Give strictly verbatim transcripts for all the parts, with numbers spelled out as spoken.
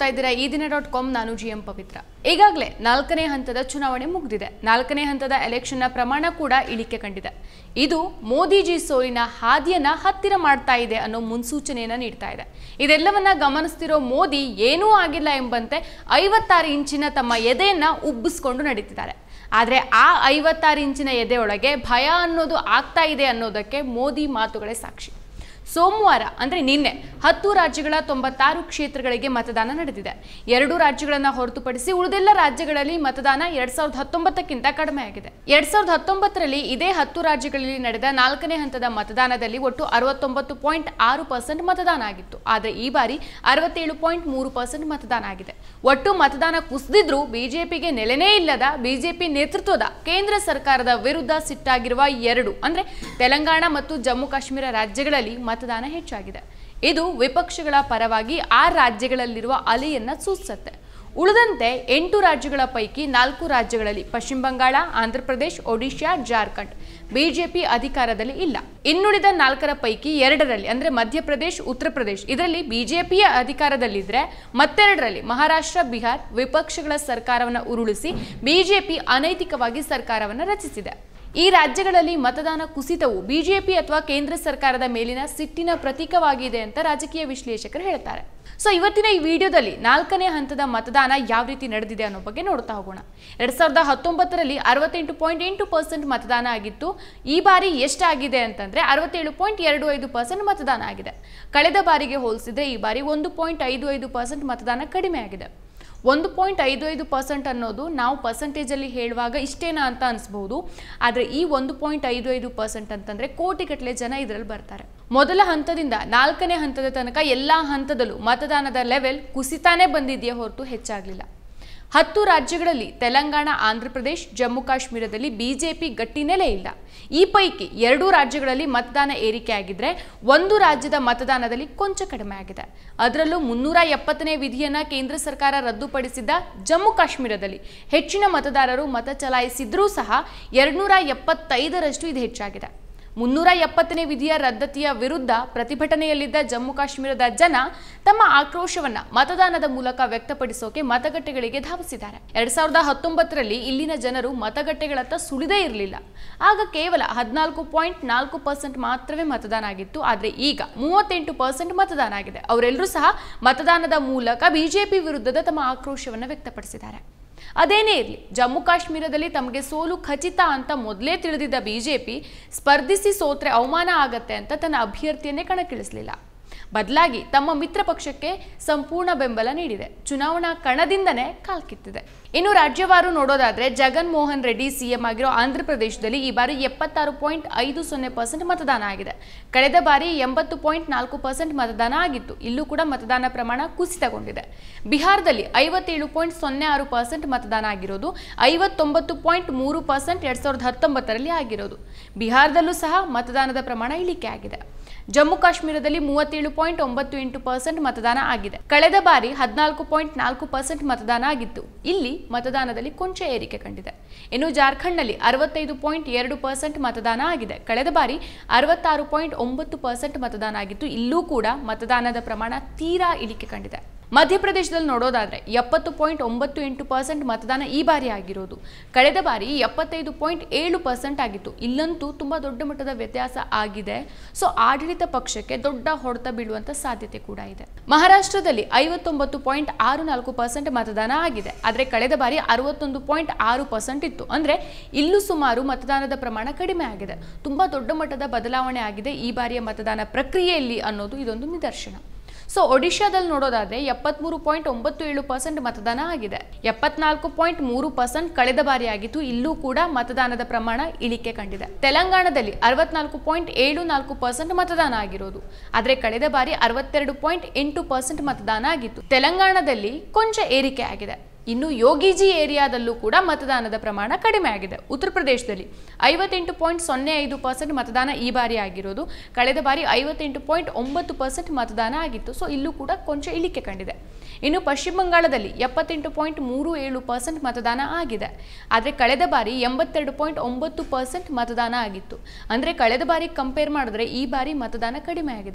ನೋಡ್ತಾ ಇದ್ದೀರಾ Eedina dot com. ನಾನು ಜಿ ಎಂ ಪವಿತ್ರ. ಈಗಾಗಲೇ ನಾಲ್ಕನೇ ಹಂತದ ಚುನಾವಣೆ ಮುಗಿದಿದೆ. ನಾಲ್ಕನೇ ಹಂತದ ಎಲೆಕ್ಷನ್ನ ಪ್ರಮಾಣ ಕೂಡ ಇಳಿಕೆ ಕಂಡಿದೆ. ಇದು ಮೋದಿಜಿ ಸೋಲಿನ ಹಾದಿಯನ್ನ ಹತ್ತಿರ ಮಾಡ್ತಾ ಇದೆ ಅನ್ನೋ ಮುನ್ಸೂಚನೆಯನ್ನ ನೀಡ್ತಾ ಇದೆ. ಇದೆಲ್ಲವನ್ನ ಗಮನಿಸ್ತಿರೋ ಮೋದಿ ಏನೂ ಆಗಿಲ್ಲ ಎಂಬಂತೆ ಐವತ್ತಾರು ಇಂಚಿನ ತಮ್ಮ ಎದೆಯನ್ನ ಉಬ್ಬಿಸ್ಕೊಂಡು ನಡೀತಿದ್ದಾರೆ. ಆದರೆ ಆ ಐವತ್ತಾರು ಇಂಚಿನ ಎದೆಯೊಳಗೆ ಭಯ ಅನ್ನೋದು ಆಗ್ತಾ ಇದೆ ಅನ್ನೋದಕ್ಕೆ ಮೋದಿ ಮಾತುಗಳೇ ಸಾಕ್ಷಿ. ಸೋಮವಾರ ಅಂದರೆ ನಿನ್ನೆ ಹತ್ತು ರಾಜ್ಯಗಳ ತೊಂಬತ್ತಾರು ಕ್ಷೇತ್ರಗಳಿಗೆ ಮತದಾನ ನಡೆದಿದೆ. ಎರಡು ರಾಜ್ಯಗಳನ್ನು ಹೊರತುಪಡಿಸಿ ಉಳಿದೆಲ್ಲ ರಾಜ್ಯಗಳಲ್ಲಿ ಮತದಾನ ಎರಡ್ ಸಾವಿರದ ಹತ್ತೊಂಬತ್ತಕ್ಕಿಂತ ಕಡಿಮೆ ಆಗಿದೆ. ಎರಡ್ ಸಾವಿರದ ಹತ್ತೊಂಬತ್ತರಲ್ಲಿ ಇದೇ ಹತ್ತು ರಾಜ್ಯಗಳಲ್ಲಿ ನಡೆದ ನಾಲ್ಕನೇ ಹಂತದ ಮತದಾನದಲ್ಲಿ ಒಟ್ಟು ಅರವತ್ತೊಂಬತ್ತು ಪಾಯಿಂಟ್ ಆರು ಪರ್ಸೆಂಟ್ ಮತದಾನ ಆಗಿತ್ತು. ಆದರೆ ಈ ಬಾರಿ ಅರವತ್ತೇಳು ಪಾಯಿಂಟ್ ಮೂರು ಪರ್ಸೆಂಟ್ ಮತದಾನ ಆಗಿದೆ. ಒಟ್ಟು ಮತದಾನ ಕುಸಿದಿದ್ರೂ ಬಿಜೆಪಿಗೆ ನೆಲೆನೇ ಇಲ್ಲದ ಬಿಜೆಪಿ ನೇತೃತ್ವದ ಕೇಂದ್ರ ಸರ್ಕಾರದ ವಿರುದ್ಧ ಸಿಟ್ಟಾಗಿರುವ ಎರಡು ಅಂದ್ರೆ ತೆಲಂಗಾಣ ಮತ್ತು ಜಮ್ಮು ಕಾಶ್ಮೀರ ರಾಜ್ಯಗಳಲ್ಲಿ ಮತದಾನ ಹೆಚ್ಚಾಗಿದೆ. ಇದು ವಿಪಕ್ಷಗಳ ಪರವಾಗಿ ಆ ರಾಜ್ಯಗಳಲ್ಲಿರುವ ಅಲೆಯನ್ನ ಸೂಚಿಸುತ್ತೆ. ಉಳಿದಂತೆ ಎಂಟು ರಾಜ್ಯಗಳ ಪೈಕಿ ನಾಲ್ಕು ರಾಜ್ಯಗಳಲ್ಲಿ ಪಶ್ಚಿಮ ಬಂಗಾಳ, ಆಂಧ್ರಪ್ರದೇಶ, ಒಡಿಶಾ, ಜಾರ್ಖಂಡ್ ಬಿಜೆಪಿ ಅಧಿಕಾರದಲ್ಲಿ ಇಲ್ಲ. ಇನ್ನುಳಿದ ನಾಲ್ಕರ ಪೈಕಿ ಎರಡರಲ್ಲಿ ಅಂದ್ರೆ ಮಧ್ಯಪ್ರದೇಶ, ಉತ್ತರ ಪ್ರದೇಶ ಇದರಲ್ಲಿ ಬಿಜೆಪಿಯ ಅಧಿಕಾರದಲ್ಲಿದ್ರೆ ಮತ್ತೆರಡರಲ್ಲಿ ಮಹಾರಾಷ್ಟ್ರ, ಬಿಹಾರ್ ವಿಪಕ್ಷಗಳ ಸರ್ಕಾರವನ್ನು ಉರುಳಿಸಿ ಬಿಜೆಪಿ ಅನೈತಿಕವಾಗಿ ಸರ್ಕಾರವನ್ನು ರಚಿಸಿದೆ. ಈ ರಾಜ್ಯಗಳಲ್ಲಿ ಮತದಾನ ಕುಸಿತವು ಬಿಜೆಪಿ ಅಥವಾ ಕೇಂದ್ರ ಸರ್ಕಾರದ ಮೇಲಿನ ಸಿಟ್ಟಿನ ಪ್ರತೀಕವಾಗಿದೆ ಅಂತ ರಾಜಕೀಯ ವಿಶ್ಲೇಷಕರು ಹೇಳ್ತಾರೆ. ಸೊ ಇವತ್ತಿನ ಈ ವಿಡಿಯೋದಲ್ಲಿ ನಾಲ್ಕನೇ ಹಂತದ ಮತದಾನ ಯಾವ ರೀತಿ ನಡೆದಿದೆ ಅನ್ನೋ ಬಗ್ಗೆ ನೋಡ್ತಾ ಹೋಗೋಣ. ಎರಡ್ ಸಾವಿರದ ಹತ್ತೊಂಬತ್ತರಲ್ಲಿ ಅರವತ್ತೆಂಟು ಪಾಯಿಂಟ್ ಎಂಟು ಪರ್ಸೆಂಟ್ ಮತದಾನ ಆಗಿತ್ತು. ಈ ಬಾರಿ ಎಷ್ಟಾಗಿದೆ ಅಂತಂದ್ರೆ ಅರವತ್ತೇಳು ಪಾಯಿಂಟ್ ಎರಡು ಐದು ಪರ್ಸೆಂಟ್ ಮತದಾನ ಆಗಿದೆ. ಕಳೆದ ಬಾರಿಗೆ ಹೋಲಿಸಿದ್ರೆ ಈ ಬಾರಿ ಒಂದು ಪಾಯಿಂಟ್ ಐದು ಐದು ಪರ್ಸೆಂಟ್ ಮತದಾನ ಕಡಿಮೆ ಆಗಿದೆ. ಒಂದು ಪಾಯಿಂಟ್ ಐದು ಐದು ಪರ್ಸೆಂಟ್ ಅನ್ನೋದು ನಾವು ಪರ್ಸೆಂಟೇಜಲ್ಲಿ ಹೇಳುವಾಗ ಇಷ್ಟೇನಾ ಅಂತ ಅನಿಸ್ಬಹುದು. ಆದರೆ ಈ ಒಂದು ಪಾಯಿಂಟ್ ಐದು ಐದು ಪರ್ಸೆಂಟ್ ಅಂತಂದರೆ ಕೋಟಿಗಟ್ಟಲೆ ಜನ ಇದರಲ್ಲಿ ಬರ್ತಾರೆ. ಮೊದಲ ಹಂತದಿಂದ ನಾಲ್ಕನೇ ಹಂತದ ತನಕ ಎಲ್ಲ ಹಂತದಲ್ಲೂ ಮತದಾನದ ಲೆವೆಲ್ ಕುಸಿತಾನೇ ಬಂದಿದೆಯೇ ಹೊರತು ಹೆಚ್ಚಾಗಲಿಲ್ಲ. ಹತ್ತು ರಾಜ್ಯಗಳಲ್ಲಿ ತೆಲಂಗಾಣ, ಆಂಧ್ರಪ್ರದೇಶ, ಜಮ್ಮು ಕಾಶ್ಮೀರದಲ್ಲಿ ಬಿಜೆಪಿ ಗಟ್ಟಿ ನೆಲೆ ಇಲ್ಲ. ಈ ಪೈಕಿ ಎರಡು ರಾಜ್ಯಗಳಲ್ಲಿ ಮತದಾನ ಏರಿಕೆ ಆಗಿದ್ರೆ ಒಂದು ರಾಜ್ಯದ ಮತದಾನದಲ್ಲಿ ಕೊಂಚ ಕಡಿಮೆ ಆಗಿದೆ. ಅದರಲ್ಲೂ ಮುನ್ನೂರ ಎಪ್ಪತ್ತನೇ ವಿಧಿಯನ್ನ ಕೇಂದ್ರ ಸರ್ಕಾರ ರದ್ದುಪಡಿಸಿದ್ದ ಜಮ್ಮು ಕಾಶ್ಮೀರದಲ್ಲಿ ಹೆಚ್ಚಿನ ಮತದಾರರು ಮತ ಚಲಾಯಿಸಿದ್ರೂ ಸಹ ಎರಡ್ನೂರ ಎಪ್ಪತ್ತೈದರಷ್ಟು ಇದು ಹೆಚ್ಚಾಗಿದೆ. ಮುನ್ನೂರ ಎಪ್ಪತ್ತನೇ ವಿಧಿಯ ರದ್ದತಿಯ ವಿರುದ್ಧ ಪ್ರತಿಭಟನೆಯಲ್ಲಿದ್ದ ಜಮ್ಮು ಕಾಶ್ಮೀರದ ಜನ ತಮ್ಮ ಆಕ್ರೋಶವನ್ನ ಮತದಾನದ ಮೂಲಕ ವ್ಯಕ್ತಪಡಿಸೋಕೆ ಮತಗಟ್ಟೆಗಳಿಗೆ ಧಾವಿಸಿದ್ದಾರೆ. ಎರಡ್ ಸಾವಿರದ ಹತ್ತೊಂಬತ್ತರಲ್ಲಿ ಇಲ್ಲಿನ ಜನರು ಮತಗಟ್ಟೆಗಳತ್ತ ಸುಳಿದೇ ಇರಲಿಲ್ಲ. ಆಗ ಕೇವಲ ಹದಿನಾಲ್ಕು ಪಾಯಿಂಟ್ ನಾಲ್ಕು ಪರ್ಸೆಂಟ್ ಮಾತ್ರವೇ ಮತದಾನ ಆಗಿತ್ತು. ಆದ್ರೆ ಈಗ ಮೂವತ್ತೆಂಟು ಪರ್ಸೆಂಟ್ ಮತದಾನ ಆಗಿದೆ. ಅವರೆಲ್ಲರೂ ಸಹ ಮತದಾನದ ಮೂಲಕ ಬಿಜೆಪಿ ವಿರುದ್ಧದ ತಮ್ಮ ಆಕ್ರೋಶವನ್ನ ವ್ಯಕ್ತಪಡಿಸಿದ್ದಾರೆ. ಅದೇನೇ ಇರಲಿ, ಜಮ್ಮು ಕಾಶ್ಮೀರದಲ್ಲಿ ತಮಗೆ ಸೋಲು ಖಚಿತ ಅಂತ ಮೊದಲೇ ತಿಳಿದಿದ್ದ ಬಿಜೆಪಿ ಸ್ಪರ್ಧಿಸಿ ಸೋತ್ರೆ ಅವಮಾನ ಆಗತ್ತೆ ಅಂತ ತನ್ನ ಅಭ್ಯರ್ಥಿಯನ್ನೇ ಕಣಕ್ಕಿಳಿಸಲಿಲ್ಲ. ಬದಲಾಗಿ ತಮ್ಮ ಮಿತ್ರ ಪಕ್ಷಕ್ಕೆ ಸಂಪೂರ್ಣ ಬೆಂಬಲ ನೀಡಿದೆ. ಚುನಾವಣಾ ಕಣದಿಂದನೇ ಕಾಲ್ಕಿತ್ತಿದೆ. ಇನ್ನು ರಾಜ್ಯವಾರು ನೋಡೋದಾದ್ರೆ ಜಗನ್ ಮೋಹನ್ ರೆಡ್ಡಿ ಸಿಎಂ ಆಗಿರೋ ಆಂಧ್ರ ಪ್ರದೇಶದಲ್ಲಿ ಈ ಬಾರಿ ಎಪ್ಪತ್ತಾರು ಪಾಯಿಂಟ್ ಐದು ಸೊನ್ನೆ ಪರ್ಸೆಂಟ್ ಮತದಾನ ಆಗಿದೆ. ಕಳೆದ ಬಾರಿ ಎಂಬತ್ತು ಪಾಯಿಂಟ್ ನಾಲ್ಕು ಪರ್ಸೆಂಟ್ ಮತದಾನ ಆಗಿತ್ತು. ಇಲ್ಲೂ ಕೂಡ ಮತದಾನ ಪ್ರಮಾಣ ಕುಸಿತಗೊಂಡಿದೆ. ಬಿಹಾರದಲ್ಲಿ ಐವತ್ತೇಳು ಪಾಯಿಂಟ್ ಸೊನ್ನೆ ಆರು ಪರ್ಸೆಂಟ್ ಮತದಾನ ಆಗಿರೋದು ಐವತ್ತೊಂಬತ್ತು ಪಾಯಿಂಟ್ ಮೂರು ಪರ್ಸೆಂಟ್ ಎರಡ್ ಸಾವಿರದ ಹತ್ತೊಂಬತ್ತರಲ್ಲಿ ಆಗಿರೋದು. ಬಿಹಾರದಲ್ಲೂ ಸಹ ಮತದಾನದ ಪ್ರಮಾಣ ಇಳಿಕೆ ಆಗಿದೆ. ಜಮ್ಮು ಕಾಶ್ಮೀರದಲ್ಲಿ ಮೂವತ್ತೇಳು ಪಾಯಿಂಟ್ ಒಂಬತ್ತು ಎಂಟು ಪರ್ಸೆಂಟ್ ಮತದಾನ ಆಗಿದೆ. ಕಳೆದ ಬಾರಿ ಹದಿನಾಲ್ಕು ಪಾಯಿಂಟ್ ನಾಲ್ಕು ಪರ್ಸೆಂಟ್ ಮತದಾನ ಆಗಿತ್ತು. ಇಲ್ಲಿ ಮತದಾನದಲ್ಲಿ ಕೊಂಚ ಏರಿಕೆ ಕಂಡಿದೆ. ಇನ್ನು ಜಾರ್ಖಂಡ್ನಲ್ಲಿ ಅರವತ್ತೈದು ಪಾಯಿಂಟ್ ಎರಡು ಪರ್ಸೆಂಟ್ ಮತದಾನ ಆಗಿದೆ. ಕಳೆದ ಬಾರಿ ಅರವತ್ತಾರು ಪಾಯಿಂಟ್ ಒಂಬತ್ತು ಪರ್ಸೆಂಟ್ ಮತದಾನ ಆಗಿತ್ತು. ಇಲ್ಲೂ ಕೂಡ ಮತದಾನದ ಪ್ರಮಾಣ ತೀರಾ ಇಳಿಕೆ ಕಂಡಿದೆ. ಮಧ್ಯಪ್ರದೇಶದಲ್ಲಿ ನೋಡೋದಾದ್ರೆ ಎಪ್ಪತ್ತು ಪಾಯಿಂಟ್ ಒಂಬತ್ತು ಎಂಟು ಪರ್ಸೆಂಟ್ ಮತದಾನ ಈ ಬಾರಿ ಆಗಿರೋದು. ಕಳೆದ ಬಾರಿ ಎಪ್ಪತ್ತೈದು ಪಾಯಿಂಟ್ ಏಳು ಪರ್ಸೆಂಟ್ ಆಗಿತ್ತು. ಇಲ್ಲಂತೂ ತುಂಬಾ ದೊಡ್ಡ ಮಟ್ಟದ ವ್ಯತ್ಯಾಸ ಆಗಿದೆ. ಸೊ ಆಡಳಿತ ಪಕ್ಷಕ್ಕೆ ದೊಡ್ಡ ಹೊಡೆತ ಬೀಳುವಂತ ಸಾಧ್ಯತೆ ಕೂಡ ಇದೆ. ಮಹಾರಾಷ್ಟ್ರದಲ್ಲಿ ಐವತ್ತೊಂಬತ್ತು ಪಾಯಿಂಟ್ ಆರು ನಾಲ್ಕು ಪರ್ಸೆಂಟ್ ಮತದಾನ ಆಗಿದೆ. ಆದ್ರೆ ಕಳೆದ ಬಾರಿ ಅರವತ್ತೊಂದು ಪಾಯಿಂಟ್ ಆರು ಪರ್ಸೆಂಟ್ ಇತ್ತು. ಅಂದ್ರೆ ಇಲ್ಲೂ ಸುಮಾರು ಮತದಾನದ ಪ್ರಮಾಣ ಕಡಿಮೆ ಆಗಿದೆ. ತುಂಬಾ ದೊಡ್ಡ ಮಟ್ಟದ ಬದಲಾವಣೆ ಆಗಿದೆ ಈ ಬಾರಿಯ ಮತದಾನ ಪ್ರಕ್ರಿಯೆಯಲ್ಲಿ ಅನ್ನೋದು ಇದೊಂದು ನಿದರ್ಶನ. ಸೊ ಒಡಿಶಾದಲ್ಲಿ ನೋಡೋದಾದ್ರೆ ಎಪ್ಪತ್ಮೂರು ಪಾಯಿಂಟ್ ಒಂಬತ್ತು ಏಳು ಪರ್ಸೆಂಟ್ ಮತದಾನ ಆಗಿದೆ. ಎಪ್ಪತ್ನಾಲ್ಕು ಪಾಯಿಂಟ್ ಮೂರು ಪರ್ಸೆಂಟ್ ಕಳೆದ ಬಾರಿ ಆಗಿತ್ತು. ಇಲ್ಲೂ ಕೂಡ ಮತದಾನದ ಪ್ರಮಾಣ ಇಳಿಕೆ ಕಂಡಿದೆ. ತೆಲಂಗಾಣದಲ್ಲಿ ಅರವತ್ನಾಲ್ಕು ಪಾಯಿಂಟ್ ಏಳು ನಾಲ್ಕು ಪರ್ಸೆಂಟ್ ಮತದಾನ ಆಗಿರೋದು. ಆದ್ರೆ ಕಳೆದ ಬಾರಿ ಅರವತ್ತೆರಡು ಪಾಯಿಂಟ್ ಎಂಟು ಪರ್ಸೆಂಟ್ ಮತದಾನ ಆಗಿತ್ತು. ತೆಲಂಗಾಣದಲ್ಲಿ ಕೊಂಚ ಏರಿಕೆ ಆಗಿದೆ. ಇನ್ನು ಯೋಗಿಜಿ ಏರಿಯಾದಲ್ಲೂ ಕೂಡ ಮತದಾನದ ಪ್ರಮಾಣ ಕಡಿಮೆ ಆಗಿದೆ. ಉತ್ತರ ಪ್ರದೇಶದಲ್ಲಿ ಐವತ್ತೆಂಟು ಪಾಯಿಂಟ್ ಸೊನ್ನೆ ಐದು ಪರ್ಸೆಂಟ್ ಮತದಾನ ಈ ಬಾರಿ ಆಗಿರೋದು. ಕಳೆದ ಬಾರಿ ಐವತ್ತೆಂಟು ಪಾಯಿಂಟ್ ಒಂಬತ್ತು ಪರ್ಸೆಂಟ್ ಮತದಾನ ಆಗಿತ್ತು. ಸೊ ಇಲ್ಲೂ ಕೂಡ ಕೊಂಚ ಇಳಿಕೆ ಕಂಡಿದೆ. ಇನ್ನು ಪಶ್ಚಿಮ ಬಂಗಾಳದಲ್ಲಿ ಎಪ್ಪತ್ತೆಂಟು ಪಾಯಿಂಟ್ ಮೂರು ಏಳು ಪರ್ಸೆಂಟ್ ಮತದಾನ ಆಗಿದೆ. ಆದರೆ ಕಳೆದ ಬಾರಿ ಎಂಬತ್ತೆರಡು ಪಾಯಿಂಟ್ ಒಂಬತ್ತು ಪರ್ಸೆಂಟ್ ಮತದಾನ ಆಗಿತ್ತು. ಅಂದರೆ ಕಳೆದ ಬಾರಿ ಕಂಪೇರ್ ಮಾಡಿದ್ರೆ ಈ ಬಾರಿ ಮತದಾನ ಕಡಿಮೆ ಆಗಿದೆ.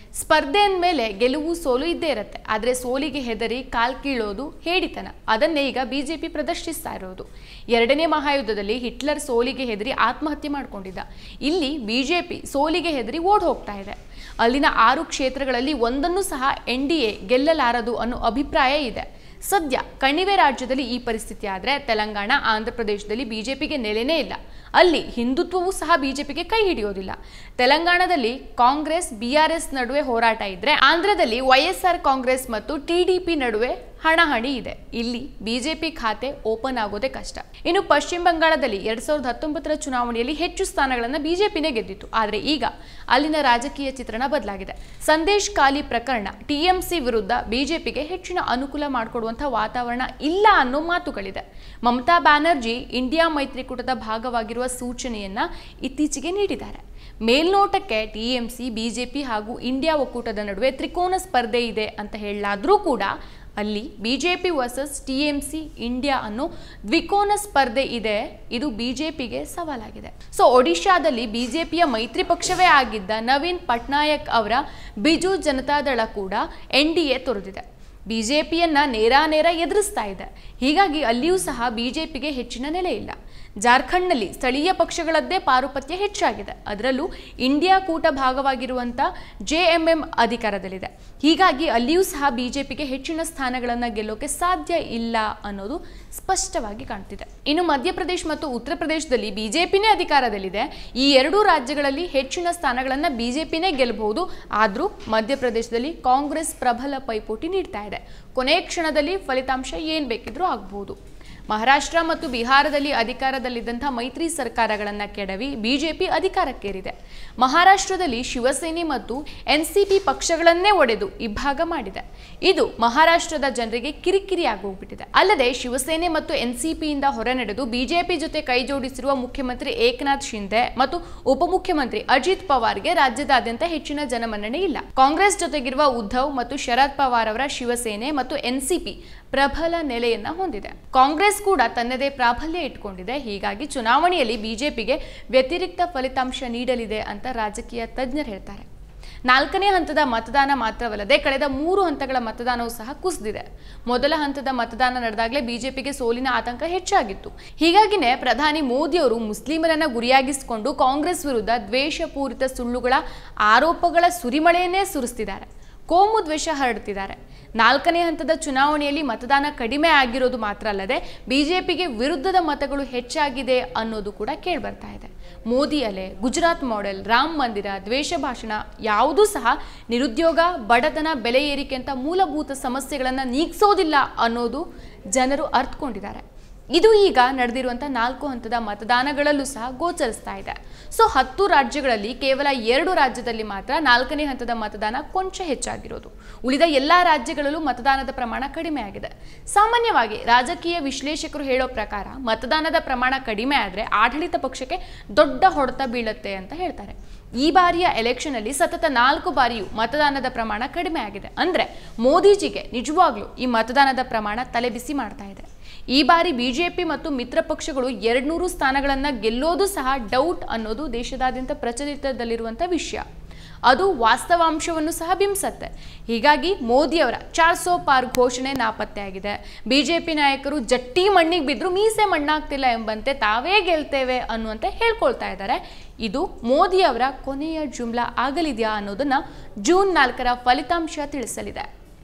ಸ್ಪರ್ಧೆ ಅಂದಮೇಲೆ ಗೆಲುವು ಸೋಲು ಇದ್ದೇ ಇರುತ್ತೆ. ಆದರೆ ಸೋಲಿಗೆ ಹೆದರಿ ಕಾಲ್ ಕೀಳೋದು ಹೇಡಿತನ. ಅದನ್ನೇ ಈಗ ಬಿಜೆಪಿ ಪ್ರದರ್ಶಿಸ್ತಾ ಇರೋದು. ಎರಡನೇ ಮಹಾಯುದ್ಧದಲ್ಲಿ ಹಿಟ್ಲರ್ ಸೋಲಿಗೆ ಹೆದರಿ ಆತ್ಮಹತ್ಯೆ ಮಾಡಿಕೊಂಡಿದ್ದ. ಇಲ್ಲಿ ಬಿಜೆಪಿ ಸೋಲಿಗೆ ಹೆದರಿ ಓಡ್ ಹೋಗ್ತಾ ಇದೆ. ಅಲ್ಲಿನ ಆರು ಕ್ಷೇತ್ರಗಳಲ್ಲಿ ಒಂದನ್ನು ಸಹ ಎನ್ ಡಿ ಎ ಗೆಲ್ಲಲಾರದು ಅನ್ನೋ ಅಭಿಪ್ರಾಯ ಇದೆ. ಸದ್ಯ ಕಣಿವೆ ರಾಜ್ಯದಲ್ಲಿ ಈ ಪರಿಸ್ಥಿತಿ ಆದರೆ ತೆಲಂಗಾಣ, ಆಂಧ್ರ ಪ್ರದೇಶದಲ್ಲಿ ಬಿಜೆಪಿಗೆ ನೆಲೆನೇ ಇಲ್ಲ. ಅಲ್ಲಿ ಹಿಂದುತ್ವವೂ ಸಹ ಬಿಜೆಪಿಗೆ ಕೈ ಹಿಡಿಯೋದಿಲ್ಲ. ತೆಲಂಗಾಣದಲ್ಲಿ ಕಾಂಗ್ರೆಸ್ ಬಿ ಆರ್ ಎಸ್ ನಡುವೆ ಹೋರಾಟ ಇದ್ರೆ, ಆಂಧ್ರದಲ್ಲಿ ವೈ ಎಸ್ ಆರ್ ಕಾಂಗ್ರೆಸ್ ಮತ್ತು ಟಿ ಡಿ ಪಿ ನಡುವೆ ಹಣಾಹಣಿ ಇದೆ. ಇಲ್ಲಿ ಬಿಜೆಪಿ ಖಾತೆ ಓಪನ್ ಆಗೋದೇ ಕಷ್ಟ. ಇನ್ನು ಪಶ್ಚಿಮ ಬಂಗಾಳದಲ್ಲಿ ಎರಡ್ ಸಾವಿರದ ಹತ್ತೊಂಬತ್ತರ ಚುನಾವಣೆಯಲ್ಲಿ ಹೆಚ್ಚು ಸ್ಥಾನಗಳನ್ನು ಬಿಜೆಪಿನೇ ಗೆದ್ದಿತ್ತು. ಆದರೆ ಈಗ ಅಲ್ಲಿನ ರಾಜಕೀಯ ಚಿತ್ರಣ ಬದಲಾಗಿದೆ. ಸಂದೇಶ್ ಖಾಲಿ ಪ್ರಕರಣ ಟಿ ಎಂ ಸಿ ವಿರುದ್ಧ ಬಿಜೆಪಿಗೆ ಹೆಚ್ಚಿನ ಅನುಕೂಲ ಮಾಡಿಕೊಡುವಂತಹ ವಾತಾವರಣ ಇಲ್ಲ ಅನ್ನೋ ಮಾತುಗಳಿದೆ. ಮಮತಾ ಬ್ಯಾನರ್ಜಿ ಇಂಡಿಯಾ ಮೈತ್ರಿಕೂಟದ ಭಾಗವಾಗಿರುವ ಸೂಚನೆಯನ್ನ ಇತ್ತೀಚೆಗೆ ನೀಡಿದ್ದಾರೆ. ಮೇಲ್ನೋಟಕ್ಕೆ ಟಿ ಎಂ ಸಿ, ಬಿಜೆಪಿ ಹಾಗೂ ಇಂಡಿಯಾ ಒಕ್ಕೂಟದ ನಡುವೆ ತ್ರಿಕೋನ ಸ್ಪರ್ಧೆ ಇದೆ ಅಂತ ಹೇಳಲಾದ್ರೂ ಕೂಡ ಅಲ್ಲಿ BJP versus T M C India ಅನ್ನೋ ದ್ವಿಕೋನ ಸ್ಪರ್ಧೆ ಇದೆ. ಇದು ಬಿಜೆಪಿಗೆ ಸವಾಲಾಗಿದೆ. ಸೊ ಒಡಿಶಾದಲ್ಲಿ ಬಿಜೆಪಿಯ ಮೈತ್ರಿ ಪಕ್ಷವೇ ಆಗಿದ್ದ ನವೀನ್ ಪಟ್ನಾಯಕ್ ಅವರ ಬಿಜು ಜನತಾದಳ ಕೂಡ ಎನ್ ಡಿ ಎ ತೊರೆದಿದೆ. ಬಿಜೆಪಿಯನ್ನ ನೇರಾನೇರ ಎದುರಿಸ್ತಾ ಇದೆ. ಹೀಗಾಗಿ ಅಲ್ಲಿಯೂ ಸಹ ಬಿಜೆಪಿಗೆ ಹೆಚ್ಚಿನ ನೆಲೆ ಇಲ್ಲ. ಜಾರ್ಖಂಡ್ನಲ್ಲಿ ಸ್ಥಳೀಯ ಪಕ್ಷಗಳದ್ದೇ ಪಾರುಪತ್ಯ ಹೆಚ್ಚಾಗಿದೆ. ಅದರಲ್ಲೂ ಇಂಡಿಯಾ ಕೂಟ ಭಾಗವಾಗಿರುವಂಥ ಜೆ ಎಂ ಎಂ ಅಧಿಕಾರದಲ್ಲಿದೆ. ಹೀಗಾಗಿ ಅಲ್ಲಿಯೂ ಸಹ ಬಿಜೆಪಿಗೆ ಹೆಚ್ಚಿನ ಸ್ಥಾನಗಳನ್ನು ಗೆಲ್ಲೋಕೆ ಸಾಧ್ಯ ಇಲ್ಲ ಅನ್ನೋದು ಸ್ಪಷ್ಟವಾಗಿ ಕಾಣ್ತಿದೆ. ಇನ್ನು ಮಧ್ಯಪ್ರದೇಶ ಮತ್ತು ಉತ್ತರ ಪ್ರದೇಶದಲ್ಲಿ ಬಿಜೆಪಿನೇ ಅಧಿಕಾರದಲ್ಲಿದೆ. ಈ ಎರಡೂ ರಾಜ್ಯಗಳಲ್ಲಿ ಹೆಚ್ಚಿನ ಸ್ಥಾನಗಳನ್ನು ಬಿಜೆಪಿನೇ ಗೆಲ್ಲಬಹುದು. ಆದರೂ ಮಧ್ಯಪ್ರದೇಶದಲ್ಲಿ ಕಾಂಗ್ರೆಸ್ ಪ್ರಬಲ ಪೈಪೋಟಿ ನೀಡ್ತಾ ಇದೆ. ಕೊನೆ ಕ್ಷಣದಲ್ಲಿ ಫಲಿತಾಂಶ ಏನ್ ಬೇಕಿದ್ರೂ ಆಗಬಹುದು. ಮಹಾರಾಷ್ಟ್ರ ಮತ್ತು ಬಿಹಾರದಲ್ಲಿ ಅಧಿಕಾರದಲ್ಲಿದ್ದಂತಹ ಮೈತ್ರಿ ಸರ್ಕಾರಗಳನ್ನು ಕೆಡವಿ ಬಿಜೆಪಿ ಅಧಿಕಾರಕ್ಕೇರಿದೆ. ಮಹಾರಾಷ್ಟ್ರದಲ್ಲಿ ಶಿವಸೇನೆ ಮತ್ತು ಎನ್ ಸಿ ಪಿ ಪಕ್ಷಗಳನ್ನೇ ಒಡೆದು ಇಬ್ಬಾಗ ಮಾಡಿದೆ. ಇದು ಮಹಾರಾಷ್ಟ್ರದ ಜನರಿಗೆ ಕಿರಿಕಿರಿ ಆಗೋಗ್ಬಿಟ್ಟಿದೆ. ಅಲ್ಲದೆ ಶಿವಸೇನೆ ಮತ್ತು ಎನ್ ಸಿ ಪಿಯಿಂದ ಹೊರನಡೆದು ಬಿಜೆಪಿ ಜೊತೆ ಕೈಜೋಡಿಸಿರುವ ಮುಖ್ಯಮಂತ್ರಿ ಏಕನಾಥ್ ಶಿಂದೆ ಮತ್ತು ಉಪಮುಖ್ಯಮಂತ್ರಿ ಅಜಿತ್ ಪವಾರ್ಗೆ ರಾಜ್ಯದಾದ್ಯಂತ ಹೆಚ್ಚಿನ ಜನಮನ್ನಣೆ ಇಲ್ಲ. ಕಾಂಗ್ರೆಸ್ ಜೊತೆಗಿರುವ ಉದ್ಧವ್ ಮತ್ತು ಶರದ್ ಪವಾರ್ ಅವರ ಶಿವಸೇನೆ ಮತ್ತು ಎನ್ ಸಿ ಪಿ ಪ್ರಬಲ ನೆಲೆಯನ್ನ ಹೊಂದಿದೆ. ಕಾಂಗ್ರೆಸ್ ಕೂಡ ತನ್ನದೇ ಪ್ರಾಬಲ್ಯ ಇಟ್ಕೊಂಡಿದೆ. ಹೀಗಾಗಿ ಚುನಾವಣೆಯಲ್ಲಿ ಬಿಜೆಪಿಗೆ ವ್ಯತಿರಿಕ್ತ ಫಲಿತಾಂಶ ನೀಡಲಿದೆ ಅಂತ ರಾಜಕೀಯ ತಜ್ಞರು ಹೇಳ್ತಾರೆ. ನಾಲ್ಕನೇ ಹಂತದ ಮತದಾನ ಮಾತ್ರವಲ್ಲದೆ ಕಳೆದ ಮೂರು ಹಂತಗಳ ಮತದಾನವೂ ಸಹ ಕುಸಿದಿದೆ. ಮೊದಲ ಹಂತದ ಮತದಾನ ನಡೆದಾಗಲೇ ಬಿಜೆಪಿಗೆ ಸೋಲಿನ ಆತಂಕ ಹೆಚ್ಚಾಗಿತ್ತು. ಹೀಗಾಗಿನೇ ಪ್ರಧಾನಿ ಮೋದಿಯವರು ಮುಸ್ಲಿಮರನ್ನ ಗುರಿಯಾಗಿಸಿಕೊಂಡು ಕಾಂಗ್ರೆಸ್ ವಿರುದ್ಧ ದ್ವೇಷಪೂರಿತ ಸುಳ್ಳುಗಳ ಆರೋಪಗಳ ಸುರಿಮಳೆಯನ್ನೇ ಸುರಿಸ್ತಿದ್ದಾರೆ. ಕೋಮು ದ್ವೇಷ ಹರಡ್ತಿದ್ದಾರೆ. ನಾಲ್ಕನೇ ಹಂತದ ಚುನಾವಣೆಯಲ್ಲಿ ಮತದಾನ ಕಡಿಮೆ ಆಗಿರೋದು ಮಾತ್ರ ಅಲ್ಲದೆ ಬಿಜೆಪಿಗೆ ವಿರುದ್ಧದ ಮತಗಳು ಹೆಚ್ಚಾಗಿದೆ ಅನ್ನೋದು ಕೂಡ ಕೇಳ್ಬರ್ತಾ ಇದೆ. ಮೋದಿ ಅಲೆ, ಗುಜರಾತ್ ಮಾಡೆಲ್, ರಾಮ ಮಂದಿರ, ದ್ವೇಷ ಭಾಷಣ ಯಾವುದೂ ಸಹ ನಿರುದ್ಯೋಗ, ಬಡತನ, ಬೆಲೆ ಏರಿಕೆ ಅಂತ ಮೂಲಭೂತ ಸಮಸ್ಯೆಗಳನ್ನು ನೀಗಿಸೋದಿಲ್ಲ ಅನ್ನೋದು ಜನರು ಅರ್ಥಕೊಂಡಿದ್ದಾರೆ. ಇದು ಈಗ ನಡೆದಿರುವಂಥ ನಾಲ್ಕು ಹಂತದ ಮತದಾನಗಳಲ್ಲೂ ಸಹ ಗೋಚರಿಸ್ತಾ ಇದೆ. ಸೊ ಹತ್ತು ರಾಜ್ಯಗಳಲ್ಲಿ ಕೇವಲ ಎರಡು ರಾಜ್ಯದಲ್ಲಿ ಮಾತ್ರ ನಾಲ್ಕನೇ ಹಂತದ ಮತದಾನ ಕೊಂಚ ಹೆಚ್ಚಾಗಿರೋದು. ಉಳಿದ ಎಲ್ಲ ರಾಜ್ಯಗಳಲ್ಲೂ ಮತದಾನದ ಪ್ರಮಾಣ ಕಡಿಮೆ ಆಗಿದೆ. ಸಾಮಾನ್ಯವಾಗಿ ರಾಜಕೀಯ ವಿಶ್ಲೇಷಕರು ಹೇಳೋ ಪ್ರಕಾರ ಮತದಾನದ ಪ್ರಮಾಣ ಕಡಿಮೆ ಆದರೆ ಆಡಳಿತ ಪಕ್ಷಕ್ಕೆ ದೊಡ್ಡ ಹೊಡೆತ ಬೀಳುತ್ತೆ ಅಂತ ಹೇಳ್ತಾರೆ. ಈ ಬಾರಿಯ ಎಲೆಕ್ಷನ್ ಅಲ್ಲಿ ಸತತ ನಾಲ್ಕು ಬಾರಿಯೂ ಮತದಾನದ ಪ್ರಮಾಣ ಕಡಿಮೆ ಆಗಿದೆ. ಅಂದ್ರೆ ಮೋದಿಜಿಗೆ ನಿಜವಾಗ್ಲೂ ಈ ಮತದಾನದ ಪ್ರಮಾಣ ತಲೆಬಿಸಿ ಮಾಡ್ತಾ ಇದೆ. ಈ ಬಾರಿ ಬಿಜೆಪಿ ಮತ್ತು ಮಿತ್ರ ಪಕ್ಷಗಳು ಎರಡ್ನೂರು ಸ್ಥಾನಗಳನ್ನು ಗೆಲ್ಲೋದು ಸಹ ಡೌಟ್ ಅನ್ನೋದು ದೇಶದಾದ್ಯಂತ ಪ್ರಚಲಿತದಲ್ಲಿರುವಂಥ ವಿಷಯ. ಅದು ವಾಸ್ತವಾಂಶವನ್ನು ಸಹ ಬಿಂಬಿಸುತ್ತೆ. ಹೀಗಾಗಿ ಮೋದಿಯವರ ಚಾರ್ ಸೋ ಪಾರ್ ಘೋಷಣೆ ನಾಪತ್ತೆಯಾಗಿದೆ. ಬಿಜೆಪಿ ನಾಯಕರು ಜಟ್ಟಿ ಮಣ್ಣಿಗೆ ಬಿದ್ದರೂ ಮೀಸೆ ಮಣ್ಣಾಗ್ತಿಲ್ಲ ಎಂಬಂತೆ ತಾವೇ ಗೆಲ್ತೇವೆ ಅನ್ನುವಂತೆ ಹೇಳ್ಕೊಳ್ತಾ ಇದ್ದಾರೆ. ಇದು ಮೋದಿಯವರ ಕೊನೆಯ ಜುಮ್ಲಾ ಆಗಲಿದೆಯಾ ಅನ್ನೋದನ್ನ ಜೂನ್ ನಾಲ್ಕರ ಫಲಿತಾಂಶ ತಿಳಿಸಲಿದೆ.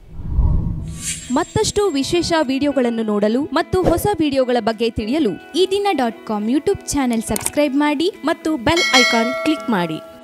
ಮತ್ತಷ್ಟು ವಿಶೇಷ ವಿಡಿಯೋಗಳನ್ನು ನೋಡಲು ಮತ್ತು ಹೊಸ ವಿಡಿಯೋಗಳ ಬಗ್ಗೆ ತಿಳಿಯಲು Eedina dot com YouTube channel subscribe ಮಾಡಿ ಮತ್ತು ಬೆಲ್ ಐಕಾನ್ ಕ್ಲಿಕ್ ಮಾಡಿ.